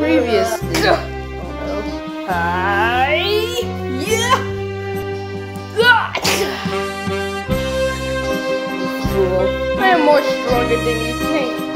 previously. Oh no. Hi! Yeah! Fool. I am more stronger than you think.